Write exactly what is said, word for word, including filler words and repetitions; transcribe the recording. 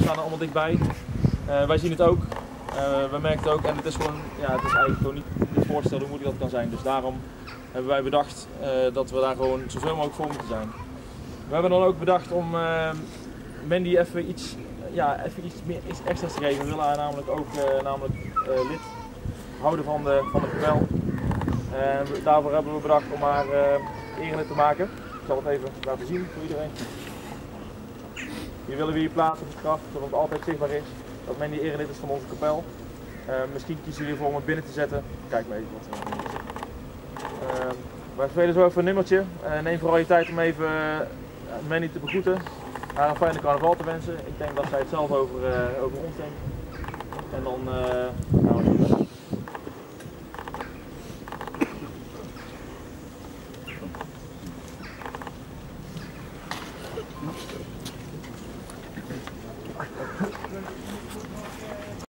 staan er allemaal dichtbij. Uh, wij zien het ook. Uh, we merken het ook en het is gewoon, ja, het is eigenlijk gewoon niet, niet voorstellen hoe moeilijk dat kan zijn. Dus daarom hebben wij bedacht uh, dat we daar gewoon zoveel mogelijk voor moeten zijn. We hebben dan ook bedacht om uh, Mandy even iets, ja, even iets, meer, iets extra's te geven. We willen haar namelijk ook uh, namelijk, uh, lid houden van de, van de kapel. Uh, daarvoor hebben we bedacht om haar uh, erelid te maken. Ik zal het even laten zien voor iedereen. Hier willen we hier plaatsen op het graf, zodat het altijd zichtbaar is dat Mandy erelid is van onze kapel. Uh, misschien kiezen jullie ervoor om het binnen te zetten. Kijk maar even wat we doen. Uh, wij spelen zo even een nummertje. Uh, neem vooral je tijd om even uh, Mandy te begroeten. Haar een fijne carnaval te wensen. Ik denk dat zij het zelf over, uh, over ons denkt. En dan uh, gaan we zo verder.